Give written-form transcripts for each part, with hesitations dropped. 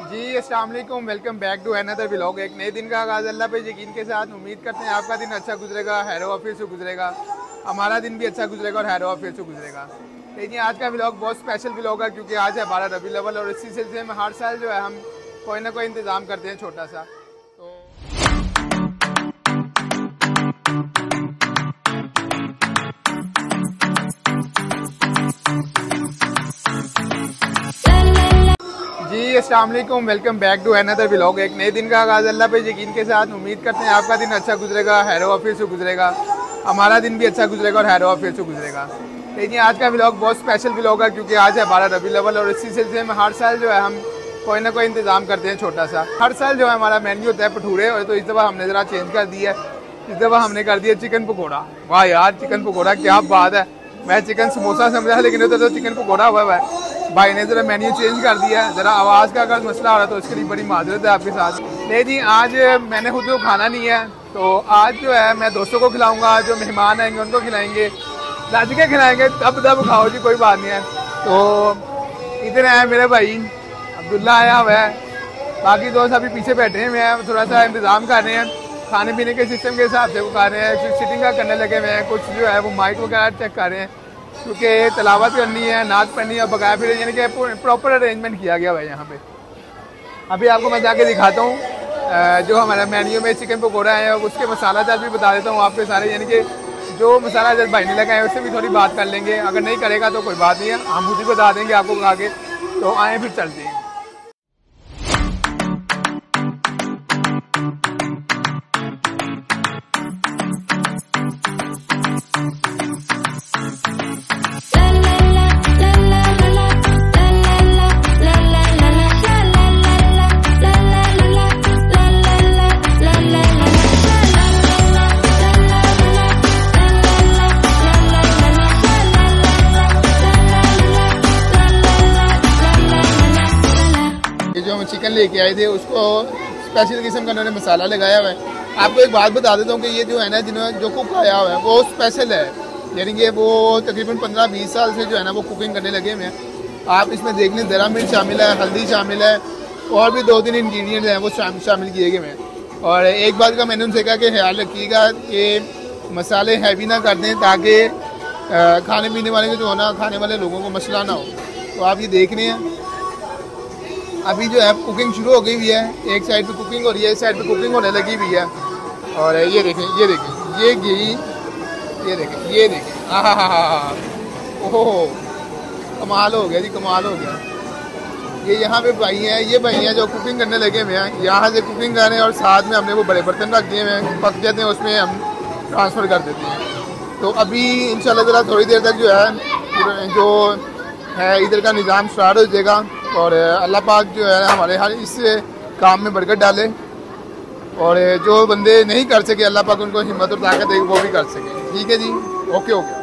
जी अस्सलाम वालेकुम, welcome back to another vlog. एक नए दिन का आगाज़ अल्लाह पे यकीन के साथ। उम्मीद करते हैं आपका दिन अच्छा गुजरेगा, हैरो ऑफिस से गुजरेगा, हमारा दिन भी अच्छा गुजरेगा और हैरो ऑफिस से गुजरेगा। लेकिन आज का व्लॉग बहुत स्पेशल व्लॉग है क्योंकि आज है 12 रबी अव्वल और इसी सिलसिले में हर साल जो है हम कोई ना कोई इंतज़ाम करते हैं छोटा सा। तो जी अस्सलाम वालेकुम, welcome back to another vlog. एक नए दिन का आगाज़ अल्लाह पे यकीन के साथ। उम्मीद करते हैं आपका दिन अच्छा गुजरेगा, हैरो ऑफिस से गुजरेगा, हमारा दिन भी अच्छा गुजरेगा और हैरो ऑफिस से गुजरेगा। लेकिन आज का व्लॉग बहुत स्पेशल व्लॉग है क्योंकि आज है 12 रबी अव्वल और इसी सिलसिले में हर साल जो है हम कोई ना कोई इंतज़ाम करते हैं छोटा सा। हर साल जो है हमारा मेन्यू होता है भटूरे, और तो इस दफ़ा हमने ज़रा चेंज कर दिया है। इस दफ़ा हमने कर दिया चिकन पकौड़ा। वाह यार, चिकन पकौड़ा क्या बात है। मैं चिकन समोसा समझा लेकिन उधर तो चिकन पकौड़ा हुआ है। भाई ने ज़रा मेन्यू चेंज कर दिया है। ज़रा आवाज़ का अगर मसला हो रहा है तो उसके लिए बड़ी माजरत है आपके साथ। नहीं जी, आज मैंने खुद को खाना नहीं है, तो आज जो है मैं दोस्तों को खिलाऊंगा, जो मेहमान आएंगे उनको खिलाएंगे, राज के खिलाएंगे, तब खाओ जी, कोई बात नहीं है। तो इधर है मेरे भाई अब्दुल्ला आया हुआ है, बाकी दोस्त अभी पीछे बैठे हुए हैं, थोड़ा सा इंतज़ाम कर रहे हैं खाने पीने के सिस्टम के हिसाब से। वो कर रहे हैं सिटिंग का करने लगे हुए हैं, कुछ जो है वो माइक वगैरह चेक कर रहे हैं क्योंकि तलावत करनी है, नाच पढ़नी है, बकाया फिर यानी कि प्रॉपर अरेंजमेंट किया गया है यहाँ पे। अभी आपको मैं जाके दिखाता हूँ जो हमारा मेन्यू में चिकन पकौड़ा है, उसके मसाला जात भी बता देता हूँ आपके सारे, यानी कि जो मसाला जात भाई ने लगाए उससे भी थोड़ी बात कर लेंगे। अगर नहीं करेगा तो कोई बात नहीं है, हम उसी बता देंगे आपको आगे। तो आए फिर चलते हैं। जो हम चिकन लेके आए थे उसको स्पेशल किस्म का उन्होंने मसाला लगाया हुआ है। आपको एक बात बता देता हूँ कि ये जो है ना, जिन्होंने जो कुक आया हुआ है वो स्पेशल है, यानी कि वो तकरीबन 15-20 साल से जो है ना वो कुकिंग करने लगे हुए हैं। आप इसमें देख लें, ज़रा मिर्च शामिल है, हल्दी शामिल है, और भी 2-3 इंग्रेडिएंट्स हैं वो शामिल किए गए हैं। और एक बात का मैंने उनसे कहा कि ख्याल रखिएगा कि मसाले हैवी ना कर दें ताकि खाने पीने वाले के जो है ना, खाने वाले लोगों को मसला ना हो। तो आप ये देख रहे हैं अभी जो है कुकिंग शुरू हो गई हुई है, एक साइड पे कुकिंग हो रही है, एक साइड पे कुकिंग होने लगी हुई है। और ये देखें, ये देखें, ये घी, ये देखें, ये देखें, ओहो कमाल हो गया जी, कमाल हो गया। ये यहाँ पे भाई हैं, ये भाई हैं जो कुकिंग करने लगे हुए हैं, यहाँ से कुकिंग कर रहे हैं और साथ में हमने वो बड़े बर्तन रख दिए हैं, पक जाते हैं उसमें हम ट्रांसफ़र कर देते हैं। तो अभी इंशाल्लाह ज़रा थोड़ी देर तक जो है जो है इधर का निज़ाम स्टार्ट हो जाएगा और अल्लाह पाक जो है हमारे हर इस काम में बरकत डाले, और जो बंदे नहीं कर सके अल्लाह पाक उनको हिम्मत और ताकत दे वो भी कर सके। ठीक है जी, ओके ओके।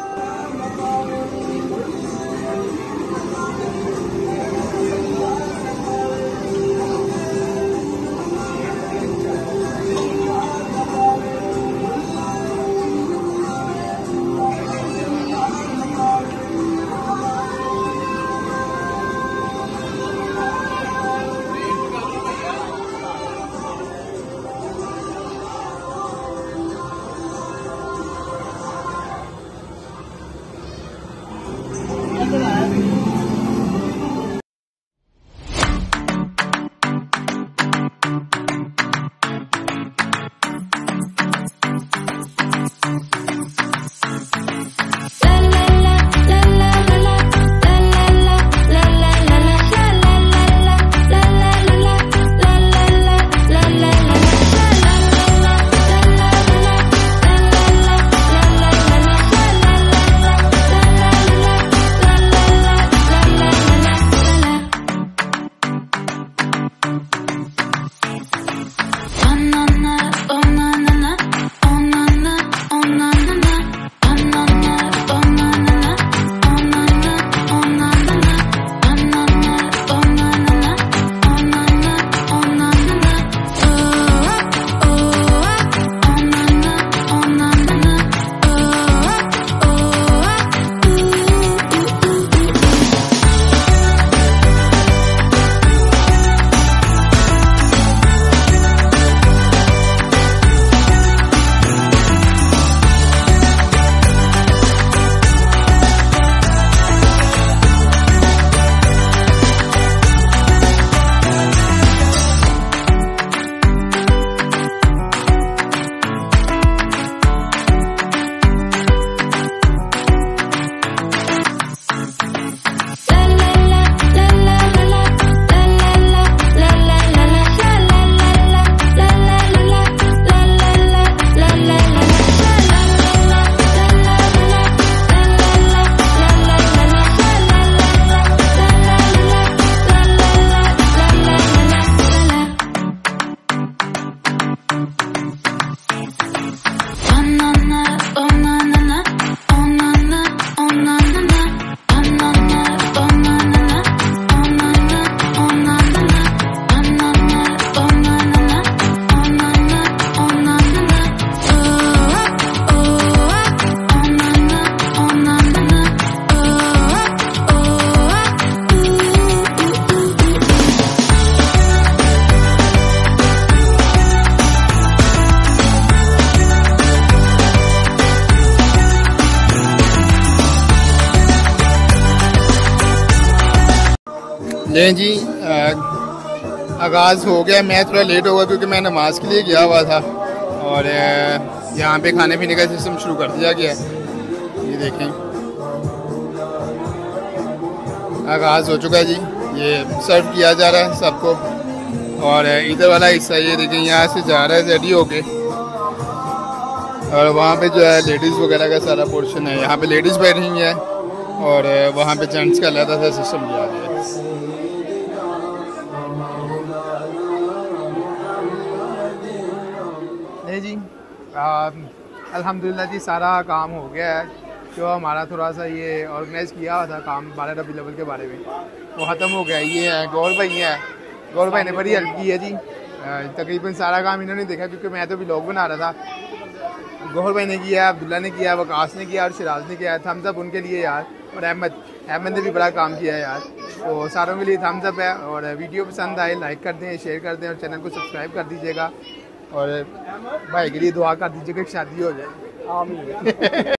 ले जी आगाज़ हो गया। मैं थोड़ा लेट होगा क्योंकि मैं नमाज के लिए गया हुआ था और यहाँ पे खाने पीने का सिस्टम शुरू कर दिया गया है। ये देखें आगाज़ हो चुका है जी। ये सर्व किया जा रहा है सबको और इधर वाला हिस्सा ये देखें यहाँ से जा रहा है रेडी होके और वहाँ पे जो है लेडीज़ वगैरह का सारा पोर्शन है। यहाँ पे लेडीज़ बैठी हुई है और वहाँ पे जेंट्स का अलग सा सिस्टम किया गया है। नहीं जी अल्हम्दुलिल्लाह जी सारा काम हो गया है। जो हमारा थोड़ा सा ये ऑर्गेनाइज़ किया हुआ था काम 12 रबी लेवल के बारे में वो ख़त्म हो गया। ये है गौर भाई है, गौर भाई ने बड़ी हेल्प की है जी। तकरीबन सारा काम इन्होंने देखा क्योंकि मैं तो व्लॉग बना रहा था। गौर भाई ने किया, अब्दुल्ला ने किया, वकास ने किया और सिराज ने किया। थम्स अप उनके लिए यार। और अहमद ने भी बड़ा काम किया है यार। तो सारों के लिए थम्स अप है। और वीडियो पसंद आए लाइक कर दें, शेयर कर दें और चैनल को सब्सक्राइब कर दीजिएगा। और भाई के लिए दुआ कर दीजिएगा कि शादी हो जाए। आमीन।